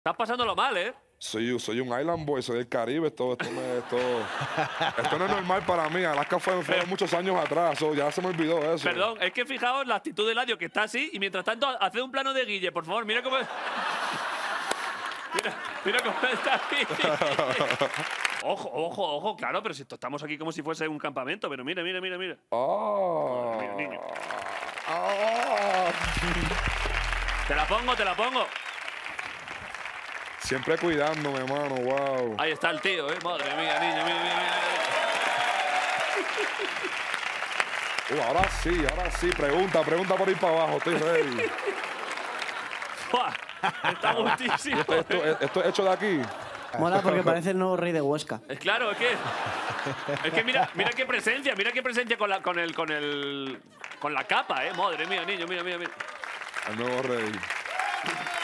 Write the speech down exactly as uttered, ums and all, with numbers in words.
Estás pasándolo mal, ¿eh? Soy, soy un island boy, soy del Caribe, esto, esto, me, esto, esto no es normal para mí. Alaska fue, fue muchos años atrás, so, ya se me olvidó eso. Perdón, es que fijaos la actitud de Eladio, que está así, y mientras tanto, haced un plano de Guille, por favor, mira cómo... mira, mira cómo está aquí. Ojo, ojo, ojo, claro, pero si esto, estamos aquí como si fuese un campamento, pero mira, mira, mira, mira. Oh. Mira, niño. Oh. Te la pongo, te la pongo. Siempre cuidándome, hermano, wow. Ahí está el tío, ¿eh? Madre mía, niño, mira, mira, mira. Uh, ahora sí, ahora sí. Pregunta, pregunta por ir para abajo, estoy ready. Está gustísimo. Esto, esto, esto es hecho de aquí. Mola porque parece el nuevo rey de Huesca. Es claro, es que. Es que mira, mira qué presencia, mira qué presencia con la, con el, con el. con la capa, eh. Madre mía, niño, mira, mira, mira. El nuevo rey.